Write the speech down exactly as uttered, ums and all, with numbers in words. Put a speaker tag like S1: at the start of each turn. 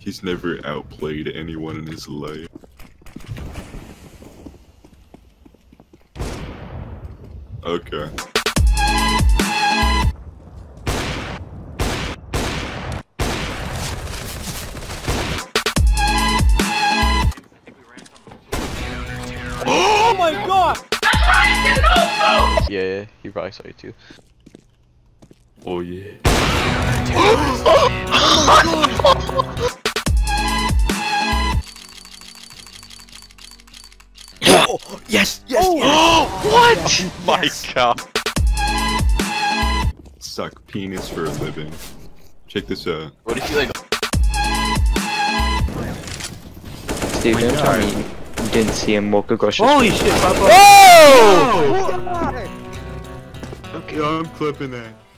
S1: He's never outplayed anyone in his life. Okay.
S2: Oh my god!
S3: Yeah, yeah, he probably saw you too.
S1: Oh yeah.
S2: Oh, yes, yes,
S3: oh,
S2: yes.
S3: What?
S2: Oh
S3: My
S2: yes.
S3: god.
S1: Suck penis for a living. Check this out.
S3: What if you like?
S4: Steve,
S1: Oh my
S4: don't tell
S1: God.
S4: me you didn't see him walk across your
S2: Holy
S4: screen.
S2: shit, Papa.
S3: Oh!
S1: Okay, I'm clipping that.